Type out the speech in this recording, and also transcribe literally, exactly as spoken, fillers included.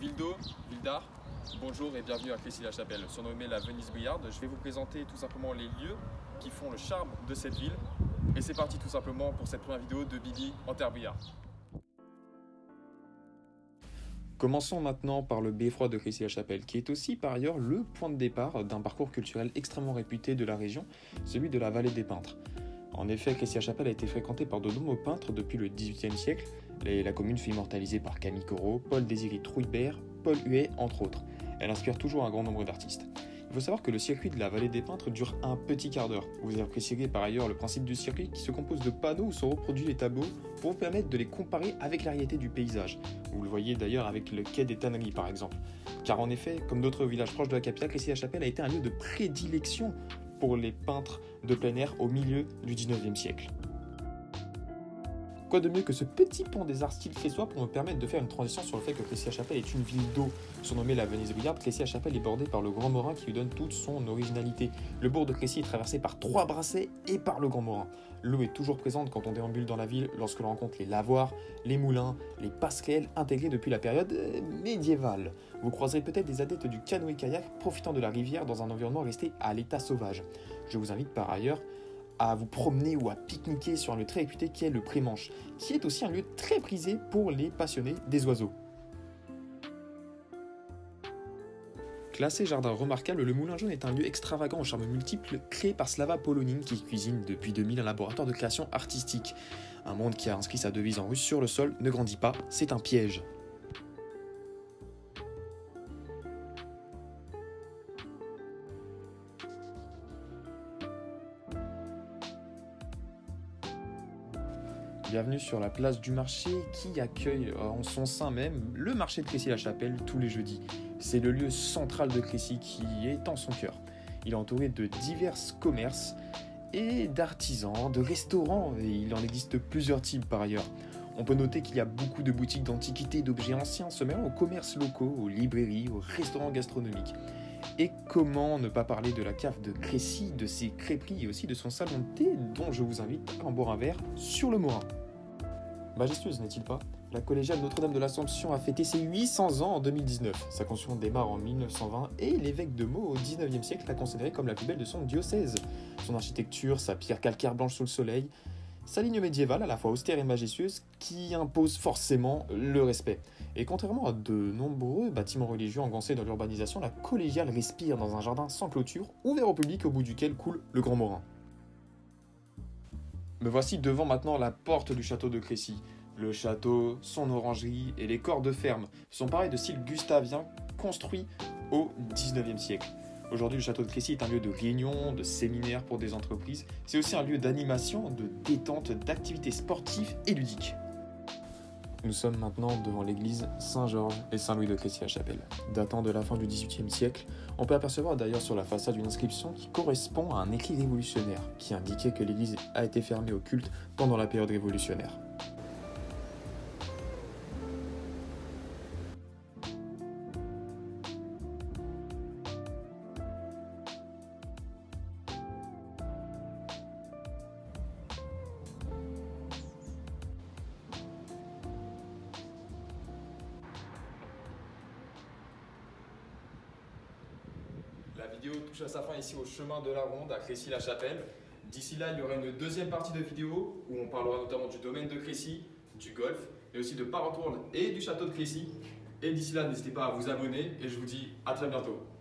Ville d'eau, ville d'art, bonjour et bienvenue à Crécy-la-Chapelle. Surnommée la Venise briarde, je vais vous présenter tout simplement les lieux qui font le charme de cette ville. Et c'est parti tout simplement pour cette première vidéo de Bibi en terre briarde. Commençons maintenant par le beffroi de Crécy-la-Chapelle, qui est aussi par ailleurs le point de départ d'un parcours culturel extrêmement réputé de la région, celui de la vallée des peintres. En effet, Crécy-la-Chapelle a été fréquentée par de nombreux peintres depuis le dix-huitième siècle. La commune fut immortalisée par Camille Corot, Paul-Désiré Trouillebert, Paul Huet, entre autres. Elle inspire toujours un grand nombre d'artistes. Il faut savoir que le circuit de la vallée des peintres dure un petit quart d'heure. Vous apprécierez par ailleurs le principe du circuit qui se compose de panneaux où sont reproduits les tableaux pour vous permettre de les comparer avec la réalité du paysage. Vous le voyez d'ailleurs avec le quai des Tanneries par exemple. Car en effet, comme d'autres villages proches de la capitale, Crécy-la-Chapelle a été un lieu de prédilection pour les peintres de plein air au milieu du dix-neuvième siècle. Quoi de mieux que ce petit pont des arts style créçois pour me permettre de faire une transition sur le fait que Crécy-la-Chapelle est une ville d'eau. Surnommée la Venise briarde, Crécy-la-Chapelle est bordée par le Grand Morin qui lui donne toute son originalité. Le bourg de Crécy est traversé par trois brassées et par le Grand Morin. L'eau est toujours présente quand on déambule dans la ville lorsque l'on rencontre les lavoirs, les moulins, les passerelles intégrés depuis la période médiévale. Vous croiserez peut-être des adeptes du canoë-kayak profitant de la rivière dans un environnement resté à l'état sauvage. Je vous invite par ailleurs à vous promener ou à pique-niquer sur un lieu très réputé qui est le Prémanche, qui est aussi un lieu très prisé pour les passionnés des oiseaux. Classé jardin remarquable, le Moulin Jaune est un lieu extravagant aux charmes multiples créé par Slava Polonine qui cuisine depuis deux mille un laboratoire de création artistique. Un monde qui a inscrit sa devise en russe sur le sol, ne grandit pas, c'est un piège. Bienvenue sur la place du marché qui accueille en son sein même le marché de Crécy-la-Chapelle tous les jeudis. C'est le lieu central de Crécy qui est en son cœur. Il est entouré de divers commerces et d'artisans, de restaurants, et il en existe plusieurs types par ailleurs. On peut noter qu'il y a beaucoup de boutiques d'antiquités et d'objets anciens se mêlant aux commerces locaux, aux librairies, aux restaurants gastronomiques. Et comment ne pas parler de la cave de Crécy, de ses crêperies et aussi de son salon de thé dont je vous invite à en boire un verre sur le Morin. Majestueuse, n'est-il pas? La collégiale Notre-Dame de l'Assomption a fêté ses huit cents ans en deux mille dix-neuf. Sa construction démarre en mille neuf cent vingt et l'évêque de Meaux au dix-neuvième siècle l'a considérée comme la plus belle de son diocèse. Son architecture, sa pierre calcaire blanche sous le soleil, sa ligne médiévale à la fois austère et majestueuse qui impose forcément le respect. Et contrairement à de nombreux bâtiments religieux engoncés dans l'urbanisation, la collégiale respire dans un jardin sans clôture, ouvert au public au bout duquel coule le Grand Morin. Me voici devant maintenant la porte du château de Crécy. Le château, son orangerie et les corps de ferme sont pareils de style gustavien construits au dix-neuvième siècle. Aujourd'hui, le château de Crécy est un lieu de réunion, de séminaire pour des entreprises. C'est aussi un lieu d'animation, de détente, d'activités sportives et ludiques. Nous sommes maintenant devant l'église Saint-Georges et Saint-Louis de Crécy-la-Chapelle. Datant de la fin du dix-huitième siècle, on peut apercevoir d'ailleurs sur la façade une inscription qui correspond à un écrit révolutionnaire qui indiquait que l'église a été fermée au culte pendant la période révolutionnaire. La vidéo touche à sa fin ici au chemin de la Ronde à Crécy-la-Chapelle. D'ici là, il y aura une deuxième partie de vidéo où on parlera notamment du domaine de Crécy, du golf, mais aussi de Paretourne et du château de Crécy. Et d'ici là, n'hésitez pas à vous abonner et je vous dis à très bientôt.